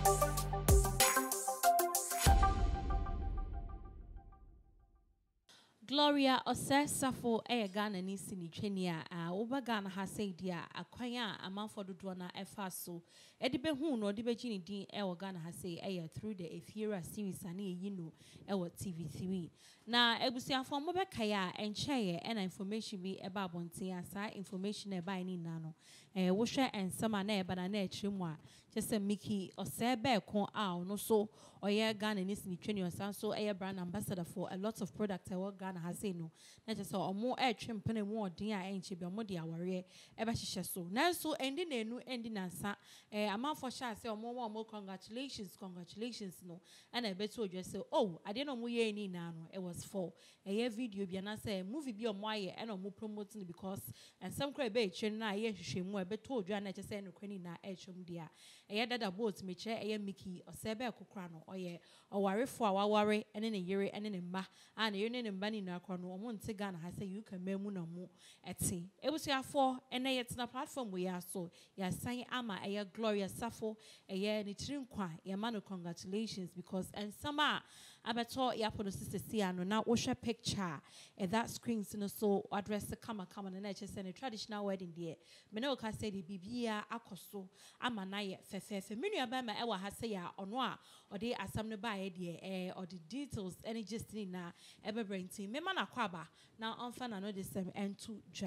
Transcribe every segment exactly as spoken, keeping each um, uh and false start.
Gloria Sarfo e Ghana ni sini twenia a oba Ghana ha say dia akwanya amanfo dodo na efa so e de behu no de begini din e wo Ghana ha say e through the Efiera series ani yi no e wo T V three na ebusiafo mo be kaya encheye e na information bi e ba bonten asa information e ba ni na no e wo hwe ensama na e ba na na ekyiremu a just Mickey Osebe kon a no so oye Ghana ni sini twenia san so e brand ambassador for a lot of products e wo Ghana has say no na just so omo e twempene mo odin a enche bi omo de aware e ba hihye so na so endi na enu endi na nsa eh amanfo sha say omo omo congratulations congratulations no and e beto odwe say oh ade no mo ye ni na no it was for a video bi na say movie bi omo aye e no mo promoting because and some cry be twen na ye hwehwe mu e beto odwe na che say no kwani na e twem dia e dada boat me che e Mickey Osebe kokra no oye owarefo a waware ene ne yere ene ne mma a ne yere ne mba ni na akwa no omo nte Ghana ha say you can memu na mu eti ebusuafo ene yet na platform we are so ya san ama eye Gloria Sarfo eye ni trinkwa ya mano congratulations because and sama abeto ya podo sister siano na wo hwe picture e that screen no so address the kama kama na na say traditional wedding there me no ka say the bibia akoso ama na ye fefefe menu aba ma e wa ha say ya ono a ode asam no ba ye de eh or the details any just na ebe braintin me ma na kwaba na onfa na no the same entu dwa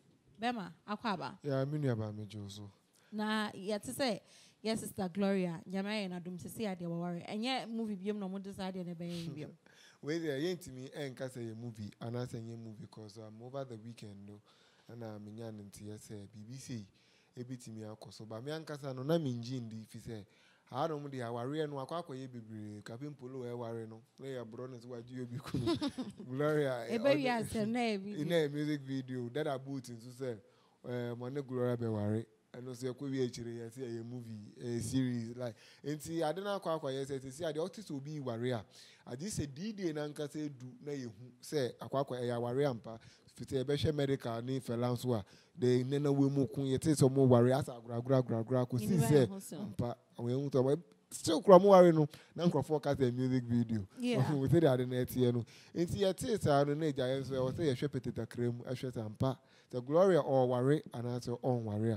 bema akwaba ya menu aba me jozo na yet say yes sister Gloria nyama na dum sese ade waware enye movie biem no mo decide na be biem we there yentimi enka say a movie and I say movie because um, over the weekend no and I menya nti say B B C ebitimi akoso ba me ankasa no na minji ndi fi say ha no mo de aware no akwa akoye bebre kapin polo e ware no play abro no so waju obi kunu Gloria e be wi asem na e video in a music video that about into say eh mo ne Gloria be ware and also you we actually see a movie a series like and see I don't know kwa kwa yes see the artist will be warrior I just say D D na nka say do na ye hu say akwa kwa ya warrior ampa fiti e be hwe medical ni felance wa de nena we mu kun ye tese mo warrior asa agura agura agura agura ko see say ampa we hu to still krom warrior no na nkrofo ka say music video we say that na etie no enti ye tese anu na eja ye so say ye hwe peteta krem e hwe ampa the Gloria or worry and also on warrior.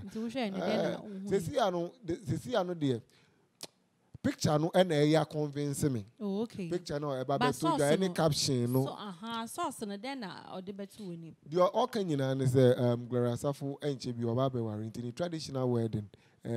They see I know they see I know the picture no and a convince me. Oh, okay. Picture no about to any caption no. So aha source no then or the better winning. The all can you know say um Gloria Sarfo and Chibi or Babe warring in traditional wedding.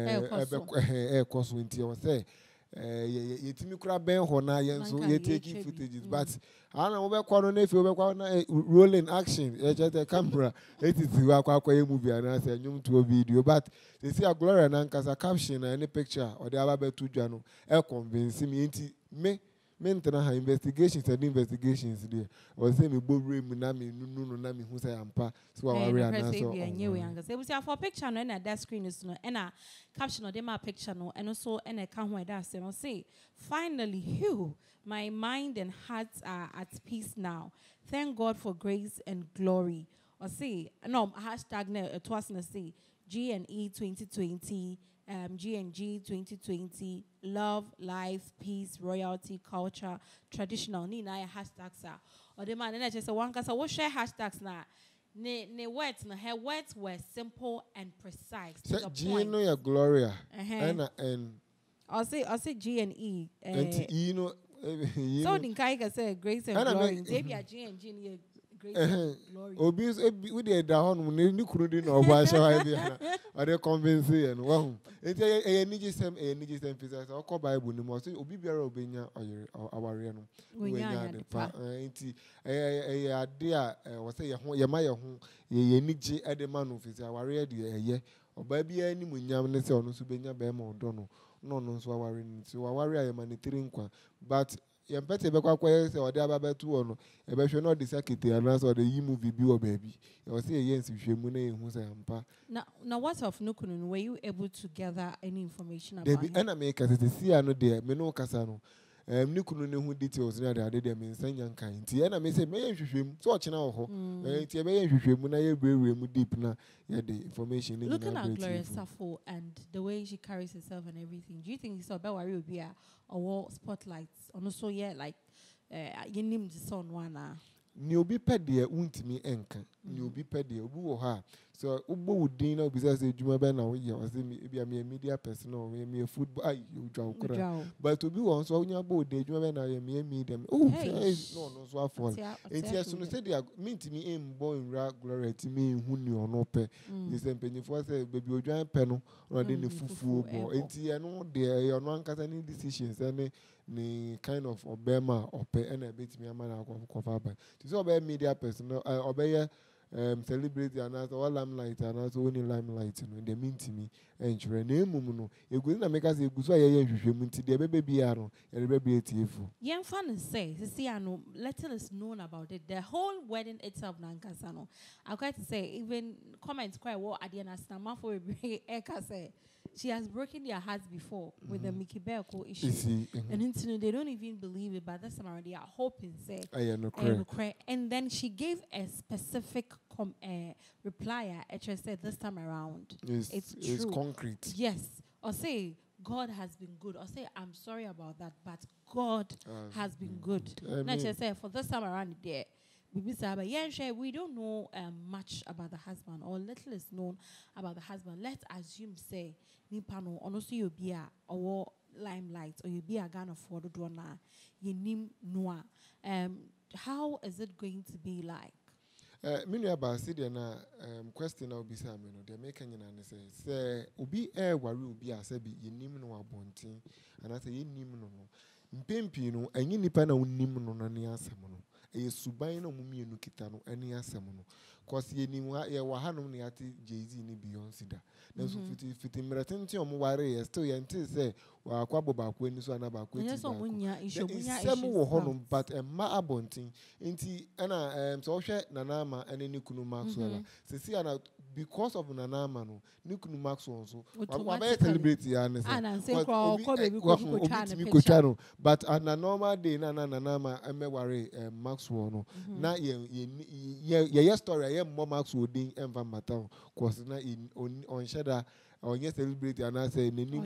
Eh course winter was say eh yetimi kura ben ho na yen so ye taking footages but ana wo be kwa no na efi wo be kwa na rolling action e just the camera it is wa kwa kwa movie and say nyum to video but they see a Gloria na nkasa caption na any picture or the aba to dwa no e convince me nti me me ntena ha investigations and investigations there was say me bobre mu na me nunu na me hu say ampa so wa worry and so anyway anga say we see for picture no na that screen is no and a caption of them picture no and also and a can where that say no say finally you my mind and heart are at peace now thank God for grace and glory or say no hashtag no it was na say G N E twenty twenty Um, G N G twenty twenty, love, life, peace, royalty, culture, traditional. Ni na hashtags are. Or the man, and I just say one case. What share hashtags na? Ne ne words na her words were simple and precise. So G no ya Gloria. Uh-huh. And I'll say I'll say G and E. Uh, and you know. So the guy can say grace and glory. Maybe a G and G ni grace and glory. Obi we dey da hon ni ni kuru di na oba sha bi na. Or they convince you and wow. Enti e ni gisem e ni gisem pisa so ko Bible ni mo so obi biara obenya aware no. We nya de pa. Enti e e ade a wo say ye ho ye ma ye ho ye ye ni gi e de ma no fisa aware de eye. Oba bia ni munyam ne se ono so benya be ma odo no. No no so aware ni so aware aye ma ne tiri nkwa but ye mpete be kwa kwa se ode aba to ono e be hwe no de sakete ana so de yi movie bi o baby e wo say ye nsi hwe mu na ye hu say ampa now now what of nukunu were you able to gather any information about him? Debi ana me ka se si ano de me no kasa no um ni kunu ne ho details na de de me nsanya nkan nti e na me say me yen hwehwem so ochina wo ho nti e be yen hwehwem na ye brewre mu deep na ye the information ni na looking at Gloria Sarfo and the way she carries herself and everything, do you think so about worry obi a or spotlights on so yeah like uh you name the son one ni obi pede untimi enka ni obi pede obi wo ha so ugbo wudin na obi say djuma be na wo ye o say bia me media person or me football ai udwa okra but obi won so onya bo de djuma be na ye me media oh no no so afol enti aso no say dia mintimi embo nra Gloria ti me hu ni ono pe is empanyfo say baby odwan pe no no de ne fufuo bo enti eno de ono ankasa ni decisions ene ni kind of obema ope ena betimi amana akwa ba so obey media person obey um celebrity and as all limelight and as only limelight no dey mean to me enchre na emum no egu na make say egu so aye hwehwem nti dey bebe bia no e be be etiefu yen fan say see ano little is known about it, the whole wedding itself na nkasa no I quite to say even comments quite what adiana snama for e ka say she has broken their hearts before mm-hmm. with the Mickey Belko issue. Mm-hmm. And into, they don't even believe it, but that's something they are hoping, say. Oh, yeah, no cray. And then she gave a specific com- uh, reply. I just said this time around. It's, it's, it's true. concrete. Yes. Or say, God has been good. Or say, I'm sorry about that, but God uh, has been good. And I just said, for this time around, there. We don't know um, much about the husband, or little is known about the husband. Let's assume, say, Nipano, honestly, you be a or limelight, or you be a gun of water dona, you nim noa. Um, how is it going to be like? Uh, many about see na um question now be say me no they make any say say obi e worry obi a say be you nim no abontin and I say you nim no no mpempi no enyi nipa na unim no na ne asem no e suban na mumie no kita no ene asem no cause ye nim ye wa hanom ne ate Jay-Z ni Beyonce da na so fiti fiti mretenti o mo ware ye still ye nti say wa kwabo ba kwa ni so na ba kwa ti yes so munya issue munya issue mo wo honom but emma abontin nti na em so hwe nana ama ene ni kunu Maxwell se si ana because of nana ama no ni kunu Maxwell so wa ba celebrity ya ne say ko ko baby ko ko twa no but on a normal day na na nana ama emeware Maxwell no na ye ye ye story ye mo Maxwell din enva matter cause na on shada on yes celebrity and I say nenim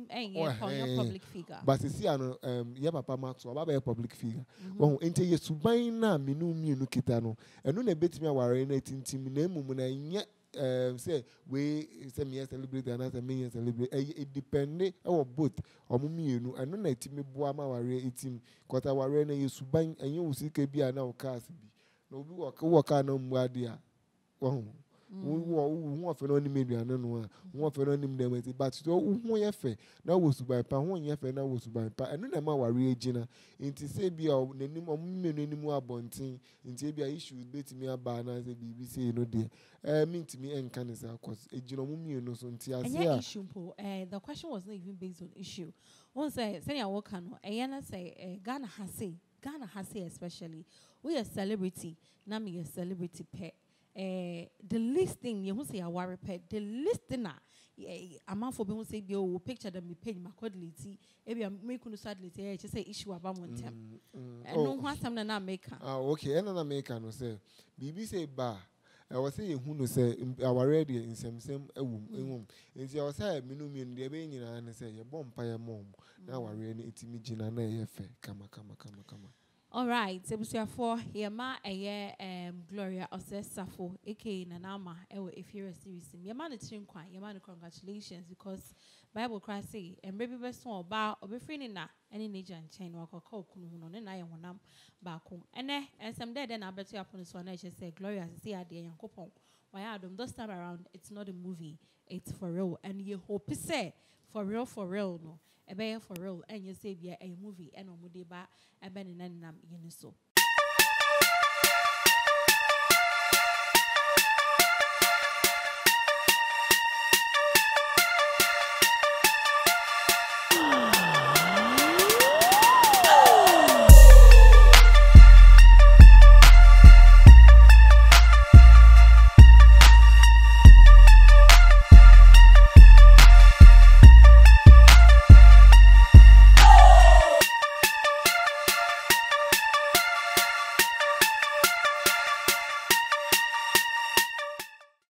any public figure but see ano um ye papa Maxwell ba be public figure won ente ye suban na menu mienu kita no eno na betimi aware na tintim na emum na nye um say we say me celebrity and I say me celebrity it depend e wo both omo mienu eno na timi boa ma ware etim kota ware na ye suban enye usika bia na o cars bi na obi wo wo ka na mu ade a won wo wo fe no ni media no no wo fe no ni dem but so wo ye fe na wo suban pa wo ye fe na wo suban pa eno na ma ware agina nti say bia nanim omo nanim abontin nti bia issues betimi aba na say bibi say no de eh mintimi enka ne say cause agina omo mienu so nti ase a issue po eh the question was not even based on issue one say say ya work no eh na say Ghana has say Ghana has say especially we a celebrity na me a celebrity pet. Uh, the listing you say a worry pet the listener a man for people say you picture them me page my quality maybe I'm making sadly say just say issue about one time and no one time na make ah okay and na make no say bibi say ba I was saying who no say our ready in some same ewum ewum nti I was say me no me ndie be nyina na say ye bom pa ye mom na ware na etimi gina na ye fe kama kama kama kama. All right, so for here ma eye um Gloria Sarfo aka Nanama ewo Efira series. Your man is kwa, your man congratulations because Bible Christ say and baby best one ba obefree na any nature and chain wa ko kunu no na ye honam ba ko. Ene and some day then I bet you upon so na just say Gloria say ade yankopon. Why Adam this time around it's not a movie, it's for real and you hope say for real for real no. Ebe for real and you say be a movie and omude ba ebe ni nanam yiniso.